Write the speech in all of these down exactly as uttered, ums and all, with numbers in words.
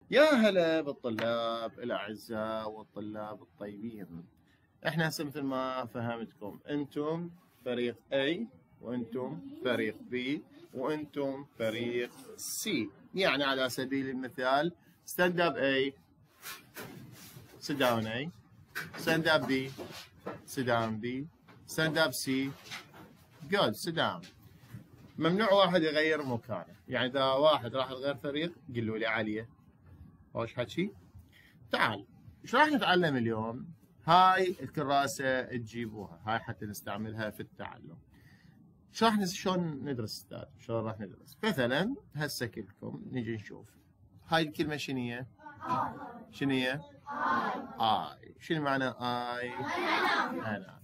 يا هلا بالطلاب الأعزاء والطلاب الطيبين. احنا هسه مثل ما فهمتكم، انتم فريق A وانتم فريق B وانتم فريق C. يعني على سبيل المثال stand up A, sit down A, stand up B, sit down B, stand up C, good, sit down. ممنوع واحد يغير مكانه، يعني إذا واحد راح يغير فريق قولوا لي عليه. خوش حكي. تعال، ايش راح نتعلم اليوم؟ هاي الكراسة تجيبوها، هاي حتى نستعملها في التعلم. ايش راح شلون ندرس استاذ؟ شلون راح ندرس؟ مثلا هسه كلكم نجي نشوف. هاي الكلمة شنو هي؟ شنو هي؟ اي. شنو معنى اي؟ انا.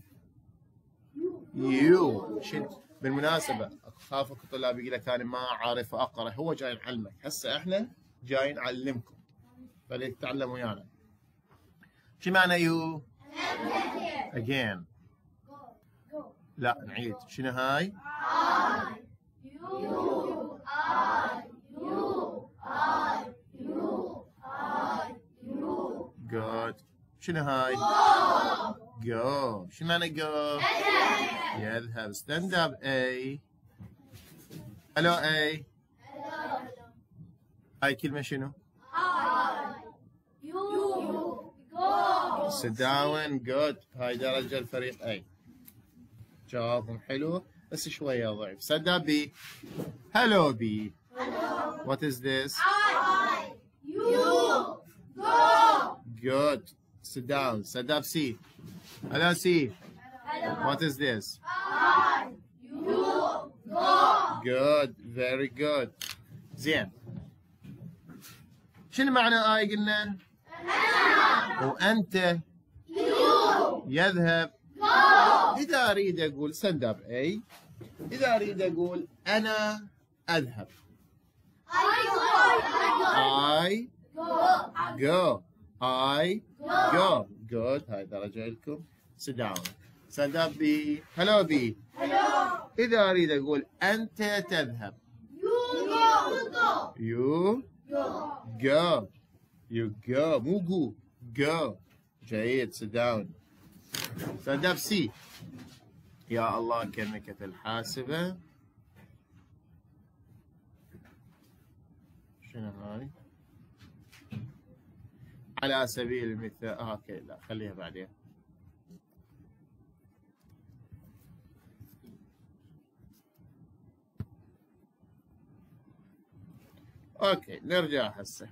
يو. شنو؟ بالمناسبة اخافك الطلاب يقول لك انا ما عارف اقرا، هو جاي نعلمك، هسه احنا جاي نعلمكم. فليك تتعلموا ويانا. شو معنى يو؟ again. لا نعيد. شنو هاي؟ I. يو. I. يو. I. يو. I. يو. good. شنو هاي؟ go. go. شو معنى go؟ يذهب. stand up A. hello A. hello. هاي كلمة شنو؟ sit down. good. هاي درجة الفريق A. جوابهم حلو بس شوية ضعيف. stand up B. hello B. hello. what is this? I. you. go. good. sit down. stand up C. hello C. hello. what is this? I. you. go. good. very good. زين. شنو معنى آي قلنا؟ أنا. وأنت؟ يو. يذهب؟ جو. إذا أريد أقول stand up A، إذا أريد أقول أنا أذهب. I go. I go. good. هاي درجة لكم. sit down. stand up B. hello B. hello. إذا أريد أقول أنت تذهب. you go. you go. go. you go. مو go. go. جيد. sit down. stand up C. يا الله كلمة الحاسبة. شنو هاي؟ على سبيل المثال آه اوكي لا خليها بعدين. اوكي نرجع هسه.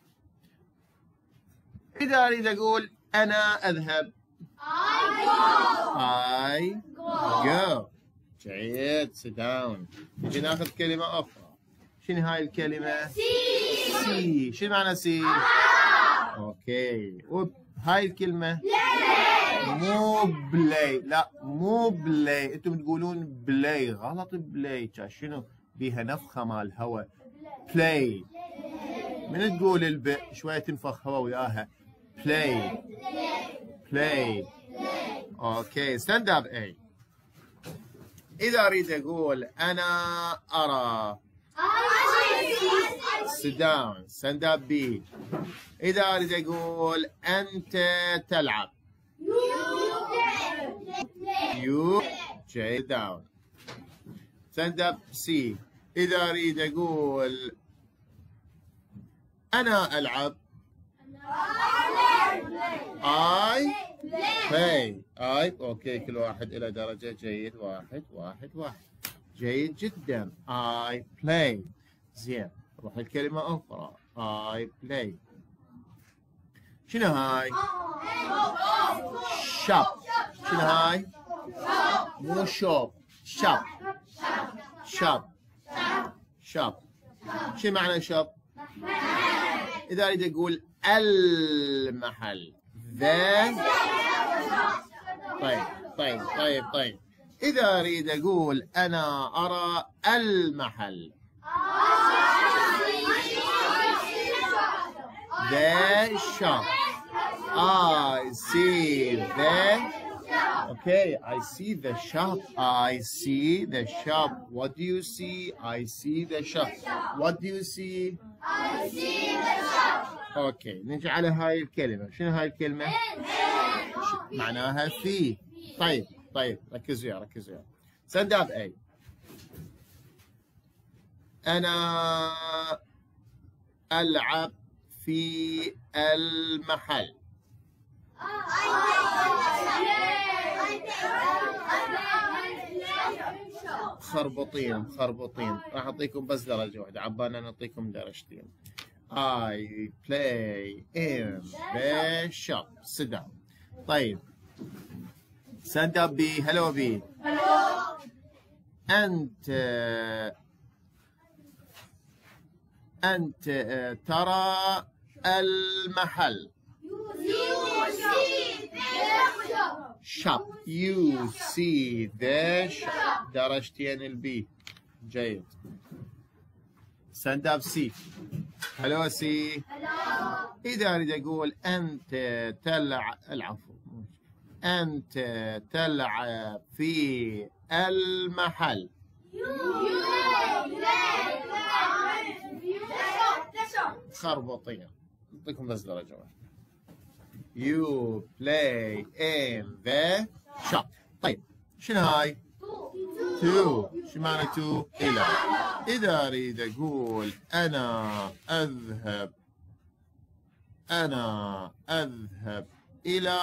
إذا أريد أقول أنا أذهب. I go. I go. جيد. sit down. نجي ناخذ كلمة أخرى. شنو هاي الكلمة؟ سي. سي. شنو معنى سي؟ أوكي. هاي الكلمة؟ بلاي. مو بلاي، لا مو بلاي، أنتم تقولون بلاي غلط. بلاي شنو؟ بيها نفخة مال هواء. بلاي. من تقول الب شوية تنفخ هواء وياها. بلاي. بلاي. اوكي stand up A. إذا أريد أقول أنا أرى. sit down. stand up B. إذا أريد أقول أنت تلعب. you sit down. stand up C. إذا أريد أقول أنا ألعب. I play. I اوكي كل واحد إلى درجة. جيد. واحد واحد واحد. جيد جدا. I play. زين. روح الكلمة أخرى. I play. شنو هاي؟ shop. شنو هاي؟ مو shop. shop. shop. shop. شنو معنى shop؟ إذا أريد أقول المحل. ذا. طيب طيب طيب طيب. إذا أريد أقول أنا أرى المحل. The shop. I see the. Okay, I see the shop. I see the shop. What do you see? I see the shop. What do you see? I see the shop. اوكي نجي على هاي الكلمة. شنو هاي الكلمة؟ معناها في. طيب طيب ركزوا يا ركزوا يا سنداب اي. انا العب في المحل. خربطين خربطين. راح اعطيكم بس درجة واحدة، عبالنا نعطيكم درجتين. I play in the shop. Sit down. طيب stand up بي. hello بي. أنت أنت ترى المحل. shop. You see the shop. درجتين البي. جيد. stand up سي. هلو سي. إذا أريد أقول أنت تلعب، العفو، أنت تلعب في المحل. خربطين. أعطيكم بس درجة واحدة. You play in the shop. طيب شنو هاي؟ تو. شو معنى تو؟ إلى. إذا أريد أقول أنا أذهب أنا أذهب إلى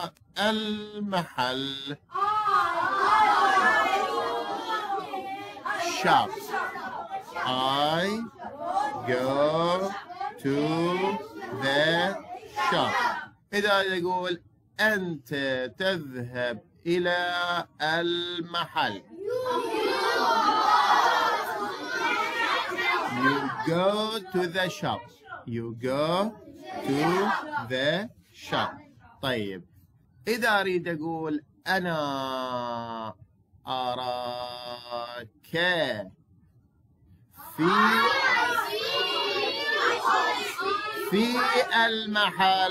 المحل. shop. I go to the shop. إذا أريد أقول أنت تذهب إلى المحل. You go to the shop. You go to the shop. طيب إذا أريد أقول أنا أراك في في المحل.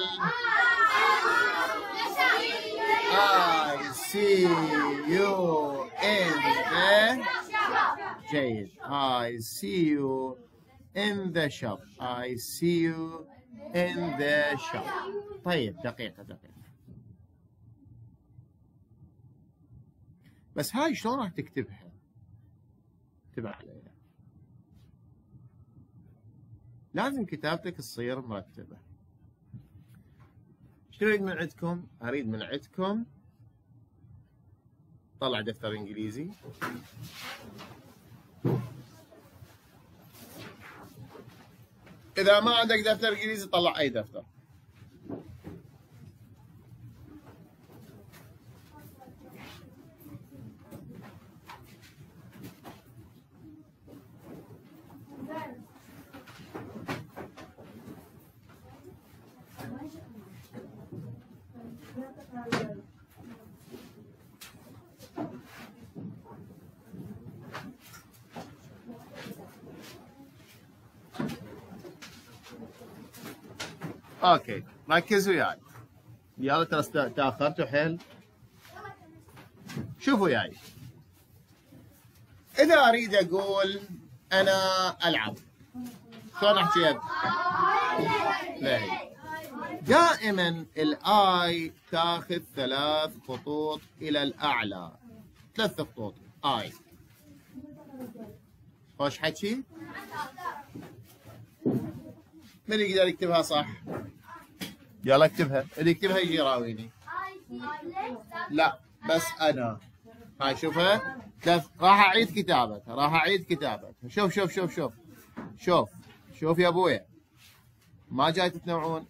I see you in the. جيد. I see you in the shop. I see you in the shop. طيب دقيقة دقيقة. بس هاي شلون راح تكتبها؟ انتبه عليها. لازم كتابتك تصير مرتبة. ايش تريد من عندكم؟ اريد من عندكم طلع دفتر انجليزي. اذا ما عندك دفتر انجليزي طلع اي دفتر. اوكي ركزوا وياي. يلا ترى تاخرتوا حيل. شوفوا وياي. اذا اريد اقول انا العب شلون احكي؟ لا دائما الاي تاخذ ثلاث خطوط الى الاعلى. ثلاث خطوط اي. خوش حكي؟ من يقدر يكتبها صح؟ يلا اكتبها. اللي يكتبها يجي يراويني. لا بس انا. هاي شوفها. راح اعيد كتابتها. راح اعيد كتابتها. شوف شوف شوف شوف شوف شوف يا ابويا. ما جاي تتنوعون.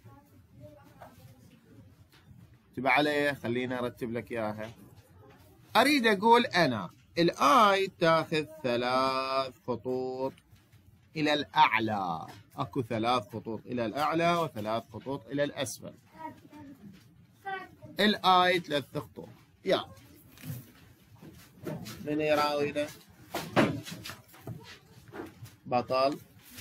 انتبه علي. خليني ارتب لك اياها. اريد اقول انا. الاي تاخذ ثلاث خطوط الى الاعلى. اكو ثلاث خطوط الى الاعلى وثلاث خطوط الى الاسفل. الاي ثلاث خطوط. يلا من يراوينا؟ بطل.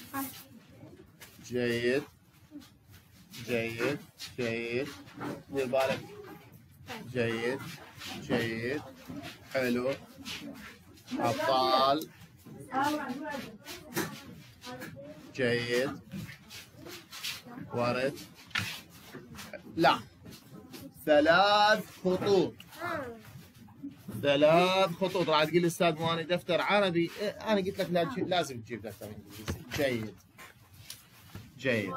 جيد جيد جيد. دير بالك. جيد جيد. حلو. ابطال. جيد ورد. لا، ثلاث خطوط. ثلاث خطوط. راح تقول لي استاذ مو انا دفتر عربي. إيه انا قلت لك لا تجيب، لازم تجيب دفتر انجليزي. جيد جيد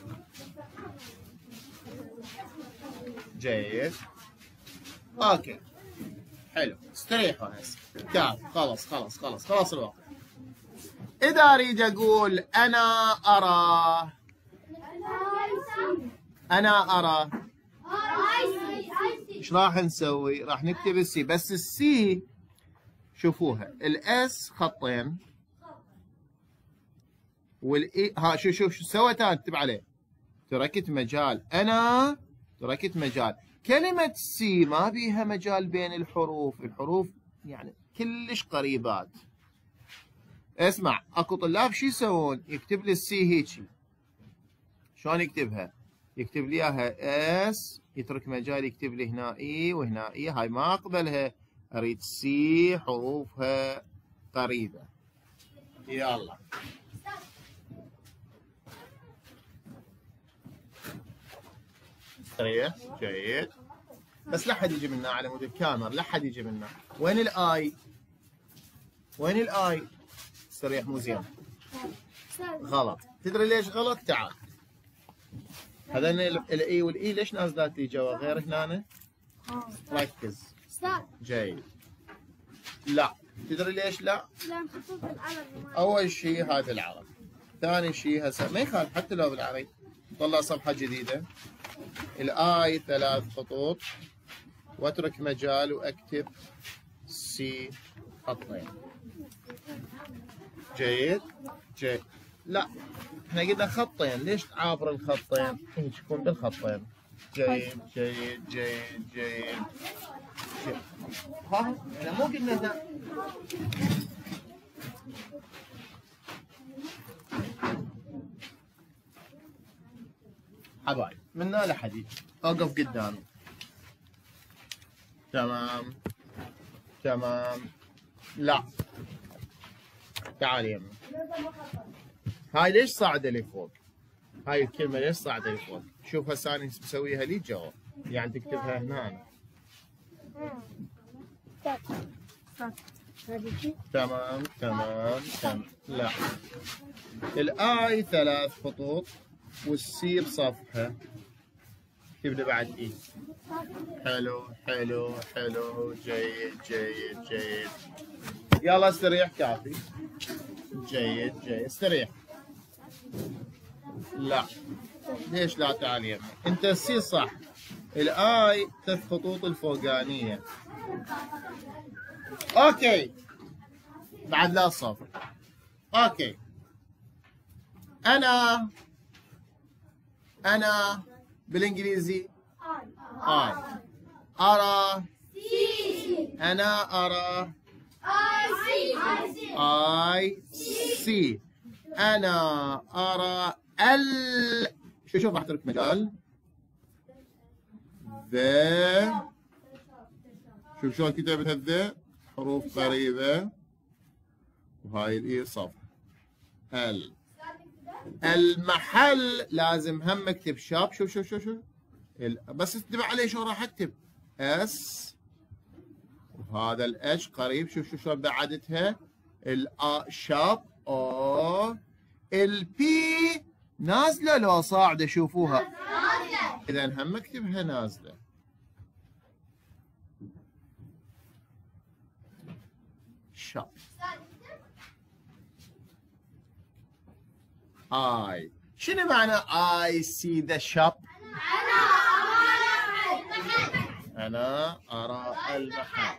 جيد. اوكي حلو. استريحوا هسه. كاف. خلص خلص خلص خلص الوقت. اذا اريد اقول انا ارى، انا ارى، ايش راح نسوي؟ راح نكتب السي. بس السي شوفوها، الاس خطين والاي ها. شوف شوف شو سويت انا؟ اكتب عليه تركت مجال. انا تركت مجال. كلمة سي ما بيها مجال بين الحروف، الحروف يعني كلش قريبات. اسمع، اكو طلاب شو يسوون؟ يكتب لي السي هيجي. شلون يكتبها؟ يكتب لي اياها اس، يترك مجال يكتب لي هنا اي وهنا اي. هاي ما اقبلها، اريد سي حروفها قريبة. يلا استريح. جيد. بس لا حد يجي منا على مود الكاميرا، لا حد يجي منا. وين الاي؟ وين الاي؟ استريح مو زين. غلط. تدري ليش غلط؟ تعال. هذا الاي والاي ليش نازلات لي جوا غير هنا؟ ركز. جيد. لا. تدري ليش لا؟ لان خطوط بالعربي. اول شيء هذا العربي. ثاني شيء هسه ما يخالف حتى لو بالعربي. طلع صفحة جديدة. الاي ثلاث خطوط واترك مجال واكتب سي خطين. جيد جيد. لا احنا قلنا خطين، ليش تعابر الخطين؟ هيك يكون بالخطين. جيد جيد جيد جيد. ها احنا مو قلنا ذا. حبايب من هنا لحد يجي اوقف قدامي. تمام تمام. لا تعال يمي. هاي ليش صاعدة لفوق؟ هاي الكلمة ليش صاعدة لفوق؟ شوف هسه انا مسويها لي جوا، يعني تكتبها هنا. تمام تمام تمام. لا الاي ثلاث خطوط والسي بصفحة. اكتب لي بعد اي. حلو حلو حلو. جيد جيد جيد. يلا استريح كافي. جيد جيد. استريح. لا ليش لا؟ تعال يمي. انت السي صح، الاي ثلاث خطوط الفوقانية. اوكي بعد لا صفر. اوكي انا انا بالانجليزي اي. ارى. انا ارى. اي سي. انا ارى ال. شو شوف راح اترك مجال. ذا. شوف شلون كتبت الذا، حروف قريبة. وهاي الاي صف. ال. المحل لازم هم اكتب شاب. شوف شوف شوف شوف بس انتبه عليه شو راح اكتب. اس وهذا الاتش قريب. شوف شوف شلون بعدتها. الأ شاب. او البي نازله لو صاعده. شوفوها نازله. اذا هم اكتبها نازله. شاب. اي. شنو معنى I see the shop؟ أنا أرى المحل.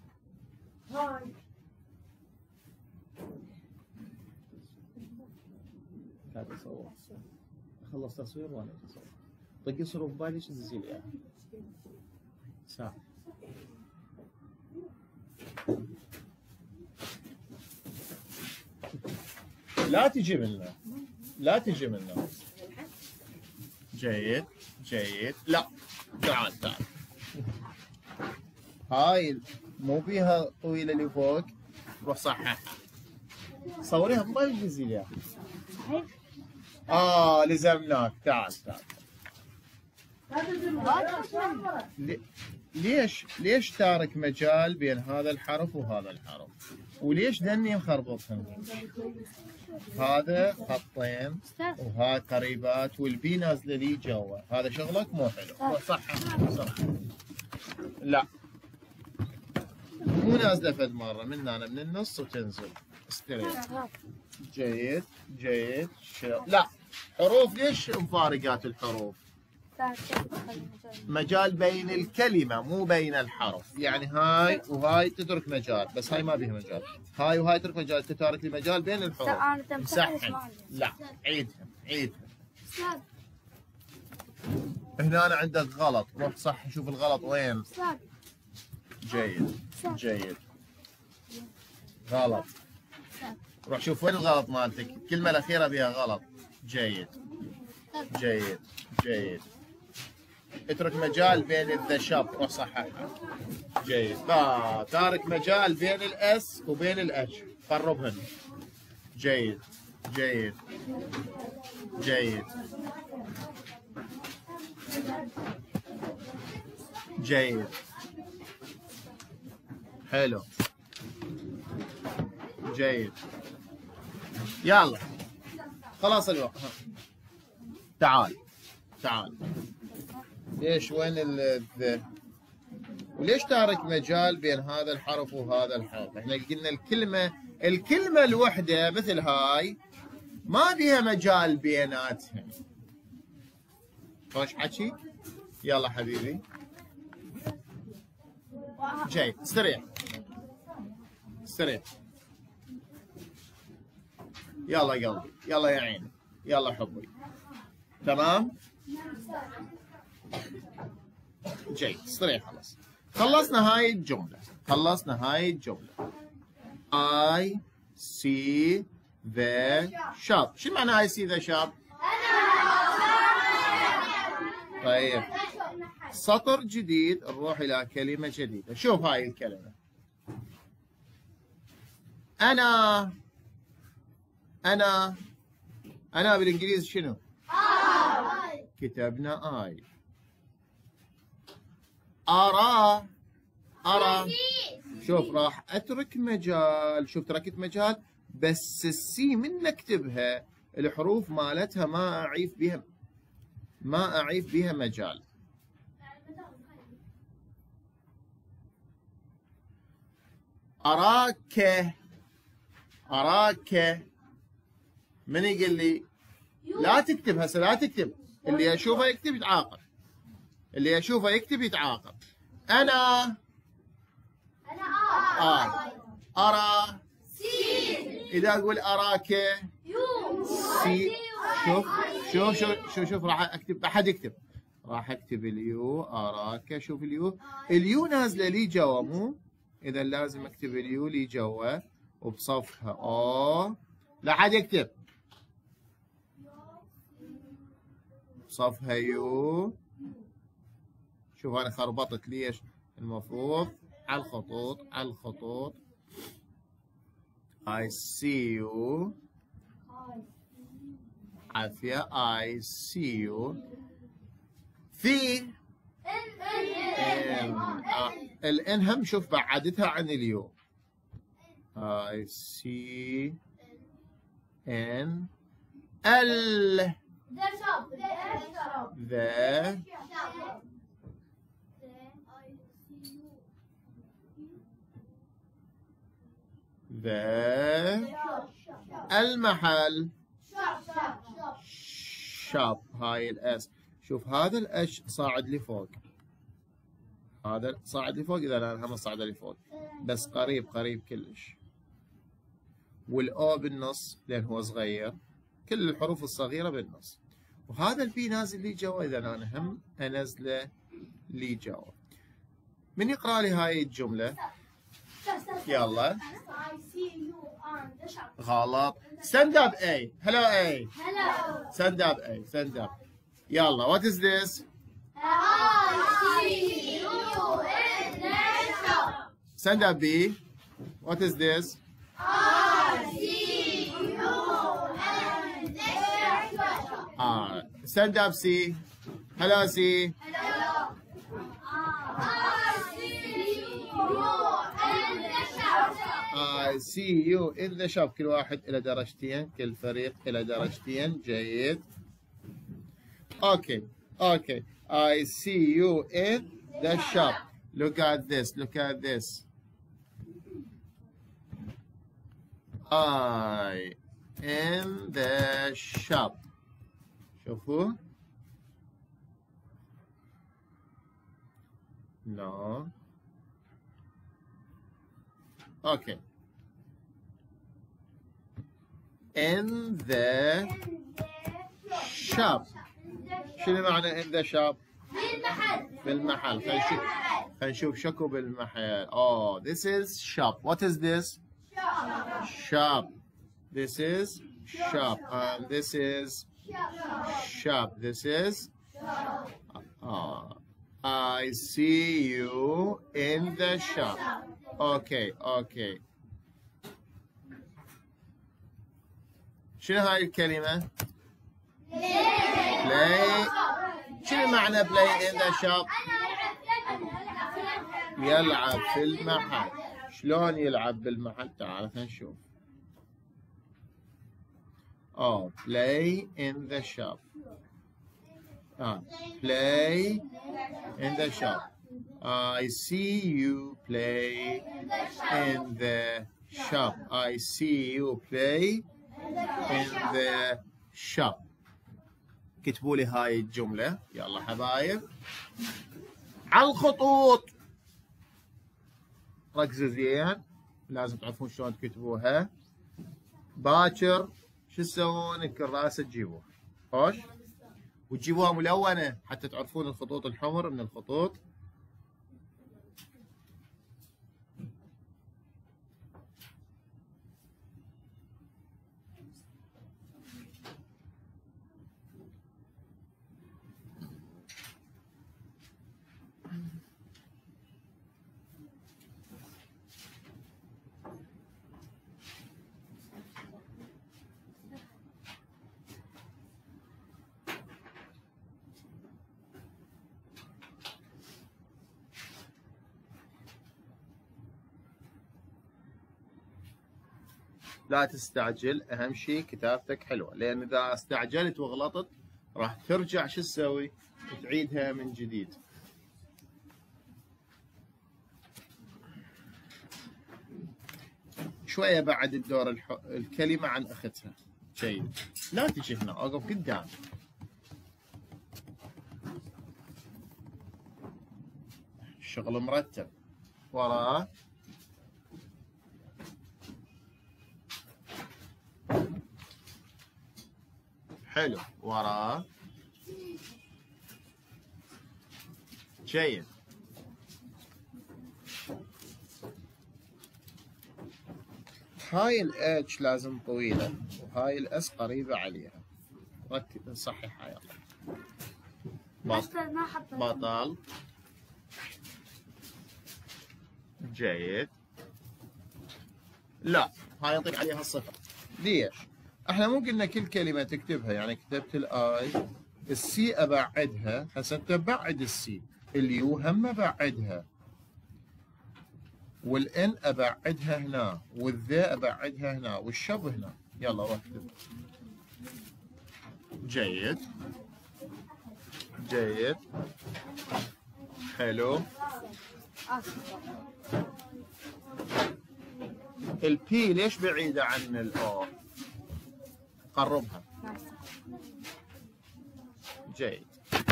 قاعد أصور. أخلص تصوير وأنا أتصور. طقي صورة ببالي شو تزيل إياها؟ ساعة. لا تجي منا. لا تجي منا. جيد جيد. لا تعال تعال. هاي مو بيها طويلة اللي فوق. روح صححها. صوريها بموبايل دزي ليها. اه لزمناك. تعال تعال. لي- ليش ليش تارك مجال بين هذا الحرف وهذا الحرف؟ وليش ذني مخربطهم؟ هذا خطين وهاي قريبات والبي نازله لي جوا، هذا شغلك مو حلو. صح صح. لا مو نازله فد مره من هنا من النص وتنزل استريت. جيد جيد. لا حروف ليش مفارقات الحروف؟ مجال بين الكلمة مو بين الحرف، يعني هاي وهاي تترك مجال، بس هاي ما بيها مجال. هاي وهاي تترك مجال، تتارك لي مجال بين الحروف. مسحن. لا عيدها عيدها. هنا أنا عندك غلط، روح صح شوف الغلط وين. جيد جيد. غلط. روح شوف وين الغلط مالتك، الكلمة الأخيرة بها غلط. جيد جيد جيد. اترك مجال بين الذا شاب، روح صححها. جيد. لا تارك مجال بين الاس وبين الاتش، قربهن. جيد جيد جيد جيد. حلو. جيد. يلا خلاص الوقت. تعال تعال. ليش وين الذ؟ وليش تارك مجال بين هذا الحرف وهذا الحرف؟ احنا قلنا الكلمة الكلمة الوحدة مثل هاي ما بيها مجال بيناتهم. خوش حكي؟ يلا حبيبي. جيد. استريح استريح. يلا قلبي يلا يا عيني يلا حبي. تمام؟ جيد. استريح. خلاص خلصنا هاي الجملة. خلصنا هاي الجملة. I see the shop. شو معنى I see the shop؟ طيب سطر جديد نروح إلى كلمة جديدة. شوف هاي الكلمة. أنا أنا أنا بالإنجليزي شنو؟ I. كتبنا I. أرى أرى. شوف راح أترك مجال. شوف تركت مجال بس السي من نكتبها الحروف مالتها ما أعيف بها ما أعيف بها مجال. أراك أراك. من يقول لي لا تكتب هسه لا تكتب، اللي أشوفه يكتب يتعاقب، اللي أشوفه يكتب يتعاقب. أنا أنا آه أرى سين. إذا أقول أراك يو سي. شوف شوف شوف شوف شوف راح أكتب. أحد يكتب. راح أكتب اليو. أراك. شوف اليو اليو نازلة لي جوا مو؟ إذا لازم أكتب اليو لي جوا وبصفها أو. لا أحد يكتب. بصفها يو. شوف أنا خربطت ليش؟ المفروض على الخطوط على الخطوط. I see you. عافية. I see you. في الان هم شوف بعدتها عن اليو. I see ان ال the the المحل شاب. هاي الاس. شوف هذا الاش صاعد لفوق، هذا صاعد لفوق. اذا انا هم صاعد لفوق بس قريب قريب كلش. والاو بالنص لان هو صغير، كل الحروف الصغيره بالنص. وهذا البي نازل لي جوا، اذا انا هم انزله لي جوا. من يقرا لي هاي الجمله؟ يلا. غلط. stand up A. hello A. hello. stand up A. stand up. يلا. what is this? I see you in the shop. stand up B. what is this? I see you in the shop. آه. stand up C. hello C. I see you in the shop. كل واحد إلى درجتين، كل فريق إلى درجتين. جيد. Okay. Okay. I see you in the shop. Look at this. Look at this. I in the shop. شوفوا. No. Okay. In the shop. شنو معنى in the shop؟ بالمحل. بالمحل. خلينا نشوف خلينا نشوف شكو بالمحل. Oh, this is shop. What is this? Shop. Shop. This is shop. And this is shop. This is. Oh, I see you in the shop. Okay. Okay. شنو هاي الكلمة؟ play. شنو معنى play in the shop؟ يلعب في المحل. شلون يلعب بالمحل؟ تعال خلينا نشوف. Oh, play in the shop. Ah, play in the shop. I see you play in the shop. I see you play in the shop. كتبوا لي هاي الجملة. يلا حبايب. على الخطوط. ركزوا زين. لازم تعرفون شلون تكتبوها. باكر شو تسوون؟ الكراسة تجيبوها. خوش؟ وتجيبوها ملونة حتى تعرفون الخطوط الحمر من الخطوط. لا تستعجل، اهم شيء كتابتك حلوه، لان اذا استعجلت وغلطت راح ترجع شو تسوي؟ تعيدها من جديد. شويه بعد الدور الح... الكلمه عن اختها. جيد. لا تجي هنا، اوقف قدام. شغل مرتب. وراه. حلو. وراه. جيد. هاي الاتش لازم طويلة وهاي الاس قريبة عليها. ركز نصححها يلا. بطل. جيد. لا هاي نطيق عليها الصفر. ليش؟ احنا مو قلنا كل كلمة تكتبها، يعني كتبت الاي، السي ابعدها، هسه انت بعد السي، اليو هم ابعدها، والان ابعدها هنا، والذا ابعدها هنا، والشب هنا. يلا واكتب. جيد. جيد. حلو. البي ليش بعيدة عن الاو؟ قربها. جيد.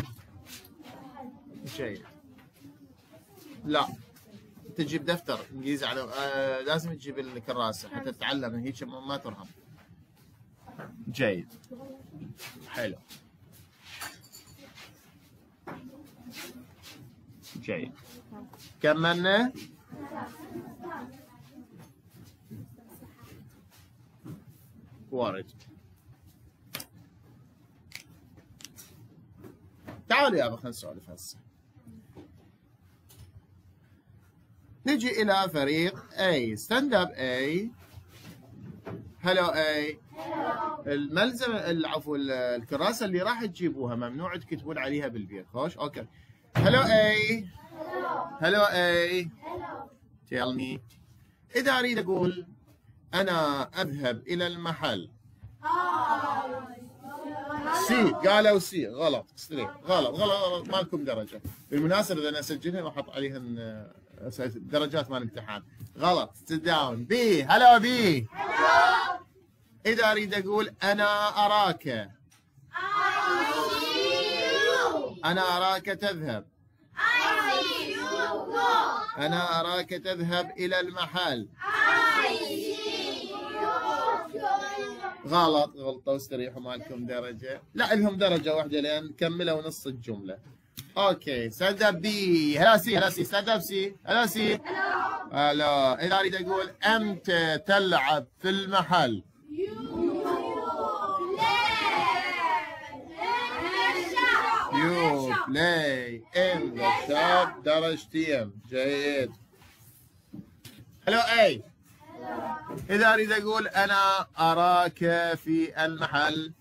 جيد. لا تجيب دفتر انجليزي على آه لازم تجيب الكراسة حتى تتعلم، هيك ما ترهم. جيد. حلو. جيد. كملنا. وارد. تعالوا يابا خلينا نسولف هسه. نجي إلى فريق A. stand up A. hello A. الملزمة العفو الكراسة اللي راح تجيبوها ممنوع تكتبون عليها بالبيت. خوش اوكي. هلو اي. هلو اي. tell me. إذا أريد أقول أنا أذهب إلى المحل. سي قالوا سي غلط ستريت غلط غلط غلط ما لكم درجة. بالمناسبة إذا أنا أسجلها وأحط عليهن درجات مال الامتحان. غلط. sit down. بي هلو بي. إذا أريد أقول أنا أراك. أنا أراك تذهب. أنا أراك تذهب إلى المحل. غلط غلطوا استريحوا ما لكم درجة. لا لهم درجة واحدة لأن كملوا نص الجملة. أوكي stand up بي. هلا سي هلا سي stand up سي. هلا سي. هلا. إذا أريد أقول أنت تلعب في المحل. You play in the shop. درجتين. جيد. هلو اي. إذا أريد أقول أنا أراك في المحل.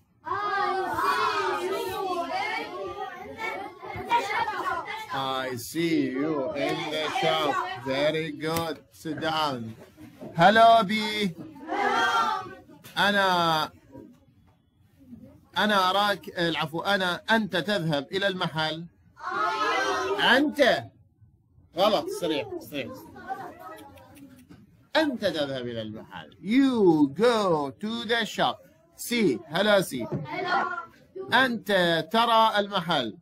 I see you in the shop. Very good. Sit down. هلو بي. أنا أنا أراك العفو أنا أنت تذهب إلى المحل. أنت غلط. سريع سريع. أنت تذهب إلى المحل. You go to the shop. سي هلا سي. أنت ترى المحل.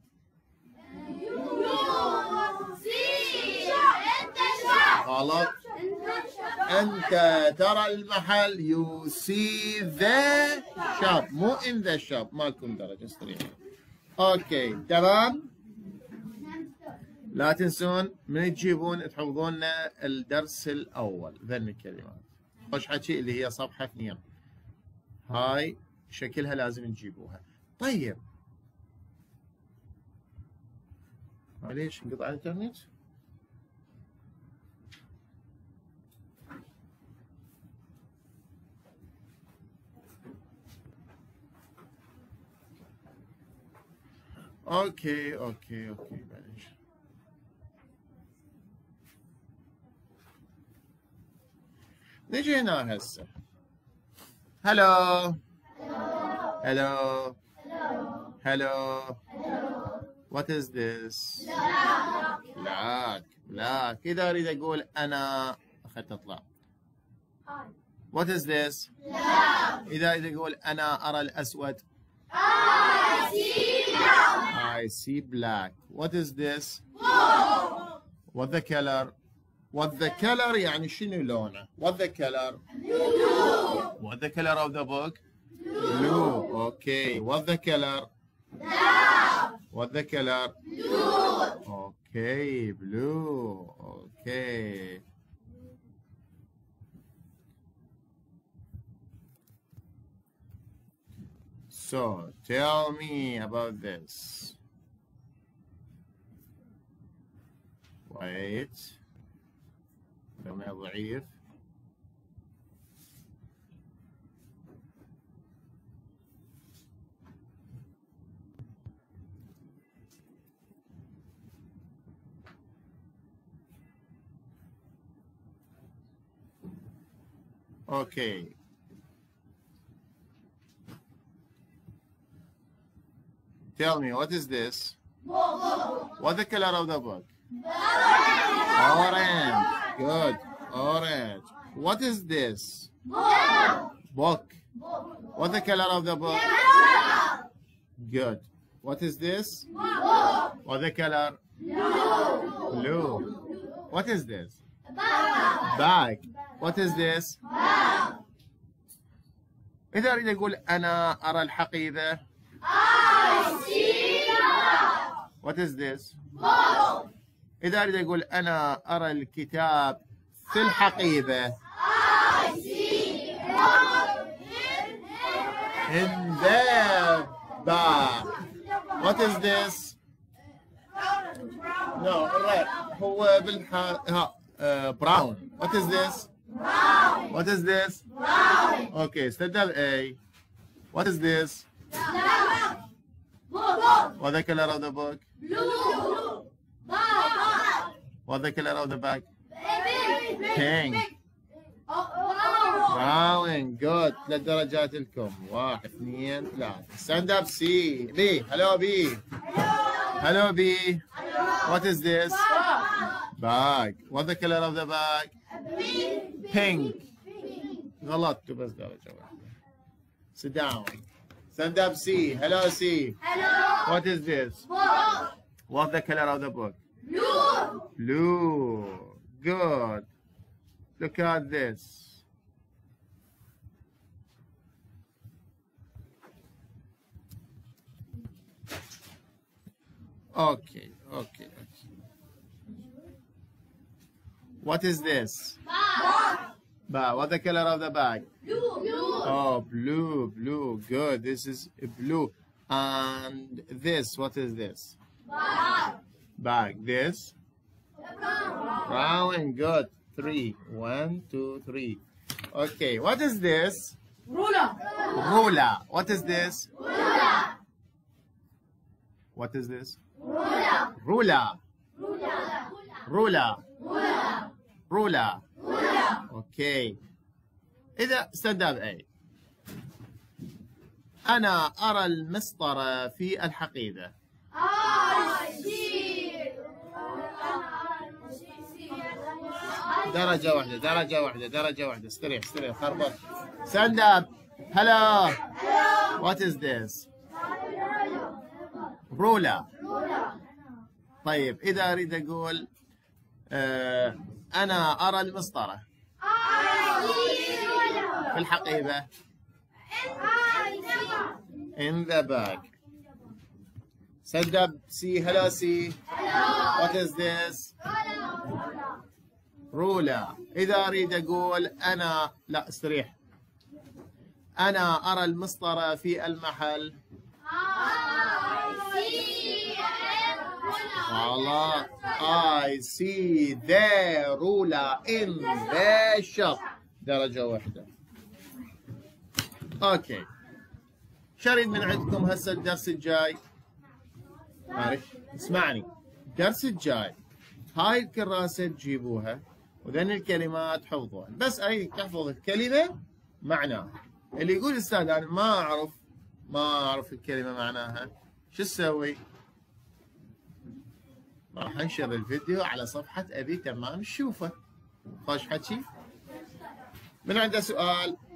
غلط. أنت ترى المحل. You see the shop. مو in the shop. مالكم درجة استريح. أوكي تمام. لا تنسون من تجيبون تحفظون لنا الدرس الأول ذن الكلمات. خوش حكي اللي هي صفحة اثنين. هاي شكلها لازم نجيبوها. طيب. معليش انقطع الانترنت؟ اوكي اوكي اوكي معليش. نجي هنا هسه. هلو. هلو. هلو. What is this؟ بلاك. بلاك. إذا أريد أقول أنا أخذت أطلع. What is this؟ إذا أريد أقول أنا أرى الأسود. I see black. I see black. What is this؟ What the color؟ What the color يعني شنو لونه؟ What the color؟ Blue. What the color of the book؟ Blue. Okay. What the color؟ Black. What the color؟ Blue. Okay. Blue. Okay. So tell me about this. Wait. سمع ضعيف. Okay. Tell me, what is this? Book. What's the color of the book? Orange. Good. Orange. What is this? Book. Book. What's the color of the book? Good. What is this? Book. What's the color? Blue. Blue. What is this? Bag. Bag. What is this? Bag. إذا أريد أقول أنا أرى الحقيبة. I see that. What is this? Book. إذا أريد أقول أنا أرى الكتاب في الحقيبة. I see it in the bag. What is this? No, right. هو بالح ها uh, brown. What is this? Brown. What is this? Brown. Okay, استبدل A. What is this? Black. Book. What's the color of the book? Blue. Black. What's the color of the bag? Pink. Pink. براون. جود. ثلاث درجات لكم. واحد اثنين ثلاثة. stand up سي. بي. hello بي. hello بي. what is this? bag. what's the color of the bag? pink. غلطت بس درجة واحدة. sit down. stand up سي. hello سي. what is this? what's the color of the book? Blue. Blue. Good. Look at this. Okay, okay, okay. What is this? Bag. Bag. What's the color of the bag? Blue. Blue. Oh, blue, blue. Good. This is blue. And this, what is this? Bag. Bag. This? Brown. Brown. Good. Three. One, two, three. Okay. What is this? Ruler. Ruler. What is this? Ruler. What is this? Ruler. Ruler. Ruler. Ruler. Ruler. Ruler. Ruler. Okay. إذا stand up A. أنا أرى المسطرة في الحقيبة. I see. درجة واحدة درجة واحدة درجة واحدة استريح استريح خربط. stand up. Hello. What is this? Ruler. طيب إذا أريد أقول آه أنا أرى المسطرة في الحقيبة. in the bag. stand up see. hello see. what is this? ruler. إذا أريد أقول أنا لا استريح أنا أرى المسطرة في المحل. خلاص. I see the ruler in the shop. درجة واحدة. أوكي. شو أريد من عندكم هسه الدرس الجاي؟ عارف؟ اسمعني. الدرس الجاي هاي الكراسة تجيبوها وذن الكلمات حفظوها. بس أريد تحفظ الكلمة معناها. اللي يقول أستاذ أنا ما أعرف ما أعرف الكلمة معناها شو تسوي؟ راح انشر الفيديو على صفحة أبي تمام تشوفه. خوش حكي؟ من عنده سؤال؟